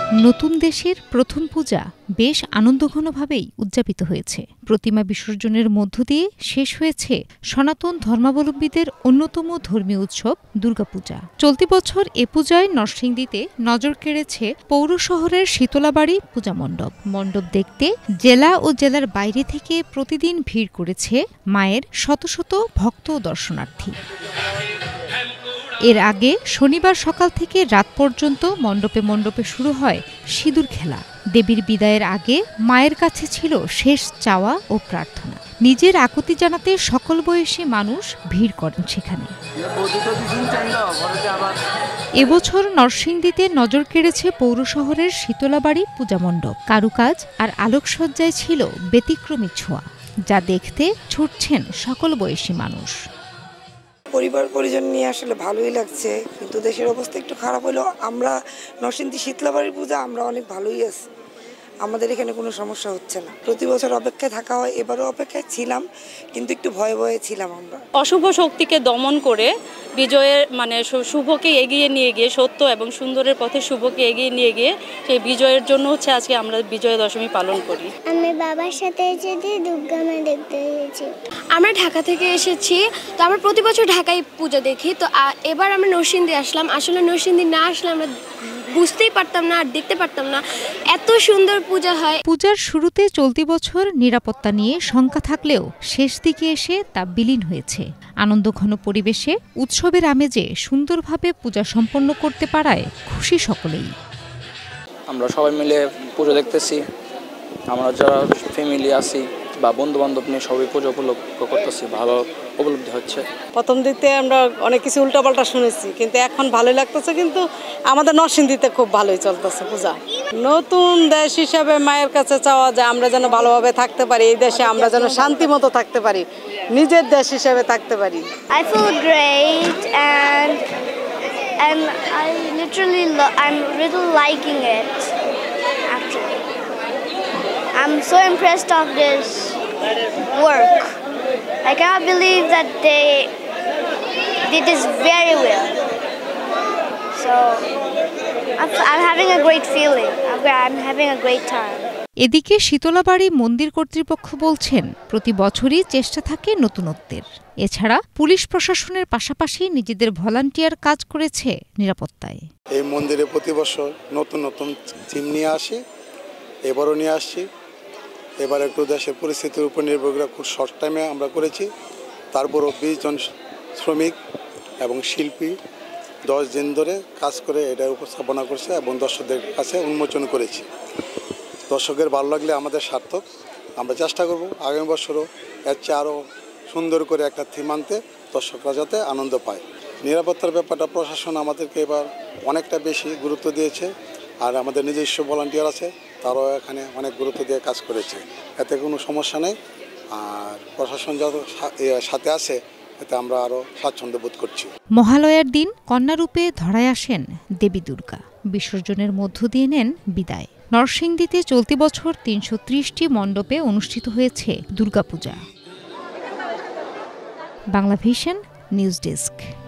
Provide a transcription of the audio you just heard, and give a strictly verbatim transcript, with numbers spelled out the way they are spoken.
নতুন দেশের প্রথম পূজা বেশ আনন্দঘনভাবেই উদযাপিত হয়েছে। প্রতিমা বিসর্জনের মধ্য দিয়ে শেষ হয়েছে সনাতন ধর্মাবলম্বীদের অন্যতম ধর্মীয় উৎসব দুর্গাপূজা। চলতি বছর এ পূজায় নরসিংদীতে নজর কেড়েছে পৌর শহরের শীতলাবাড়ি পূজা মণ্ডপ। মণ্ডপ দেখতে জেলা ও জেলার বাইরে থেকে প্রতিদিন ভিড় করেছে মায়ের শত শত ভক্ত ও দর্শনার্থী। এর আগে শনিবার সকাল থেকে রাত পর্যন্ত মণ্ডপে মণ্ডপে শুরু হয় সিঁদুর খেলা। দেবীর বিদায়ের আগে মায়ের কাছে ছিল শেষ চাওয়া ও প্রার্থনা। নিজের আকুতি জানাতে সকল বয়সী মানুষ ভিড় করেন সেখানে। এবছর নরসিংদীতে নজর কেড়েছে পৌর শহরের শীতলাবাড়ি পূজা মণ্ডপ। কারুকাজ আর আলোকসজ্জায় ছিল ব্যতিক্রমী ছোঁয়া, যা দেখতে ছুটছেন সকল বয়সী মানুষ। পরিবার পরিজন নিয়ে আসলে ভালোই লাগছে, কিন্তু দেশের অবস্থা একটু খারাপ হলেও আমরা নরসিংদী শীতলাবাড়ির পূজা আমরা অনেক ভালোই আছি। আমাদের এখানে কোনো সমস্যা হচ্ছে না। প্রতি বছর অপেক্ষায় থাকা হয়, এবারও অপেক্ষায় ছিলাম, কিন্তু একটু ভয়ে ভয়ে ছিলাম আমরা। অশুভ শক্তিকে দমন করে বিজয়ের মানে শুভকে এগিয়ে নিয়ে গিয়ে, সত্য এবং সুন্দরের পথে শুভকে এগিয়ে নিয়ে গিয়ে সেই বিজয়ের জন্য হচ্ছে আজকে আমরা বিজয়া দশমী পালন করি। আমি বাবার সাথে এসেছি দুর্গা মা দেখতে এসেছি। আমরা ঢাকা থেকে এসেছি, তো আমরা প্রতি বছর ঢাকায় পূজা দেখি। তো এবার আমরা নরসিংদী আসলাম। আসলে নরসিংদী না আসলে আমরা বুঝতেই পারতাম না আর দেখতে পারতাম না এত সুন্দর পূজা হয়। পূজার শুরুতে চলতি বছর নিরাপত্তা নিয়ে শঙ্কা থাকলেও শেষ দিকে এসে তা বিলীন হয়েছে। আনন্দঘন পরিবেশে উৎসবের আমেজে সুন্দরভাবে পূজা সম্পন্ন করতে পারায় খুশি সকলেই। আমরা সবাই মিলে পুজো দেখতেছি। আমরা যারা ফ্যামিলি আছি বা বন্ধু বান্ধব নিয়ে সবাই পুজো উপলক্ষ করতেছি, ভালো উপলব্ধি হচ্ছে। প্রথম দিকে আমরা অনেক কিছু উল্টাপাল্টা শুনেছি, কিন্তু এখন ভালোই লাগতেছে। কিন্তু আমাদের নরসিংদীতে খুব ভালোই চলতেছে পূজা। নতুন দেশ হিসাবে মায়ের কাছে চাওয়া যায় আমরা যেন ভালোভাবে থাকতে পারি, এই দেশে আমরা যেন শান্তি মতো থাকতে পারি, নিজের দেশ হিসাবে থাকতে পারি। I feel great and and I literally I'm really liking it actually. I'm so impressed of this work. I cannot believe that they did this very well. So I'm, I'm having a great feeling. I'm having a great time. এদিকে শীতলাবাড়ি মন্দির কর্তৃপক্ষ বলছেন প্রতি বছরই চেষ্টা থাকে নতুনত্বের। এছাড়া police প্রশাসনের পাশাপাশি নিজেদের ভলান্টিয়ার কাজ করেছে নিরাপত্তায়। এই মন্দিরে প্রতি বছর নতুন নতুন থিম নিয়ে আসি, এবারও নিয়ে আসছি। এবার একটু দেশের পরিস্থিতির উপর নির্ভর করে খুব শর্ট টাইমে আমরা করেছি। তারপরও বিশ জন শ্রমিক এবং শিল্পী দশ দিন ধরে কাজ করে এটার উপস্থাপনা করছে এবং দর্শকদের কাছে উন্মোচন করেছি। দর্শকের ভালো লাগলে আমাদের সার্থক। আমরা চেষ্টা করব আগামী বছরও এর চেয়ে আরও সুন্দর করে একটা থিম আনতে, দর্শকরা যাতে আনন্দ পায়। নিরাপত্তার ব্যাপারটা প্রশাসন আমাদেরকে এবার অনেকটা বেশি গুরুত্ব দিয়েছে, আর আমাদের নিজস্ব ভলান্টিয়ার আছে, তারাও এখানে অনেক গুরুত্ব দিয়ে কাজ করেছে। এতে কোনো সমস্যা নেই, আর প্রশাসন যত সাথে আছে এতে আমরা আরও স্বাচ্ছন্দ্য বোধ করছি। মহালয়ার দিন কন্যারূপে ধরায় আসেন দেবী দুর্গা। বিসর্জনের মধ্য দিয়ে নেন বিদায়। নরসিংদীতে চলতি বছর তিনশো ত্রিশটি মণ্ডপে অনুষ্ঠিত হয়েছে দুর্গাপূজা। Banglavision news desk.